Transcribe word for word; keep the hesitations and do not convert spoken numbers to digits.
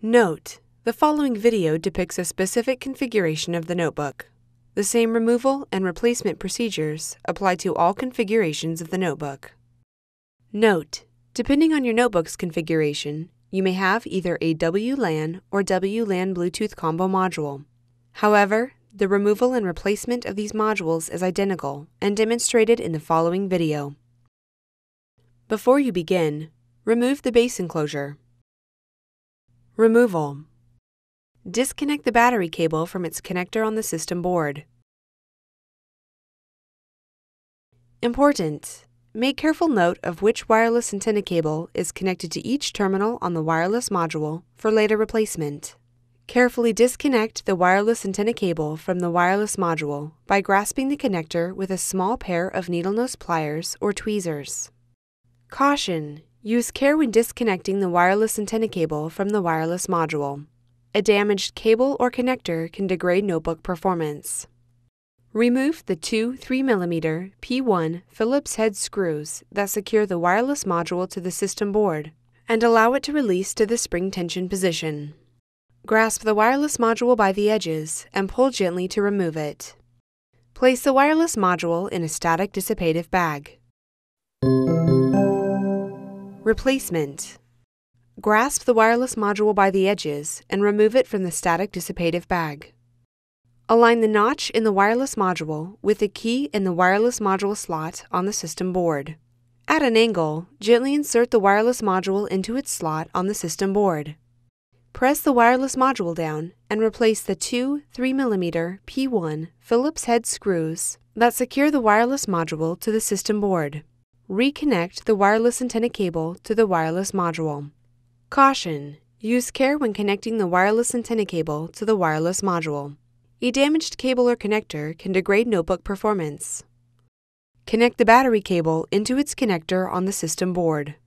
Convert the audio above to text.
Note: the following video depicts a specific configuration of the notebook. The same removal and replacement procedures apply to all configurations of the notebook. Note: depending on your notebook's configuration, you may have either a W LAN or W LAN Bluetooth combo module. However, the removal and replacement of these modules is identical and demonstrated in the following video. Before you begin, remove the base enclosure. Removal. Disconnect the battery cable from its connector on the system board. Important: make careful note of which wireless antenna cable is connected to each terminal on the wireless module for later replacement. Carefully disconnect the wireless antenna cable from the wireless module by grasping the connector with a small pair of needle nose pliers or tweezers. Caution: use care when disconnecting the wireless antenna cable from the wireless module. A damaged cable or connector can degrade notebook performance. Remove the two three millimeter P one Phillips head screws that secure the wireless module to the system board and allow it to release to the spring tension position. Grasp the wireless module by the edges and pull gently to remove it. Place the wireless module in a static dissipative bag. Replacement. Grasp the wireless module by the edges and remove it from the static dissipative bag. Align the notch in the wireless module with the key in the wireless module slot on the system board. At an angle, gently insert the wireless module into its slot on the system board. Press the wireless module down and replace the two three millimeter P one Phillips head screws that secure the wireless module to the system board. Reconnect the wireless antenna cable to the wireless module. Caution: use care when connecting the wireless antenna cable to the wireless module. A damaged cable or connector can degrade notebook performance. Connect the battery cable into its connector on the system board.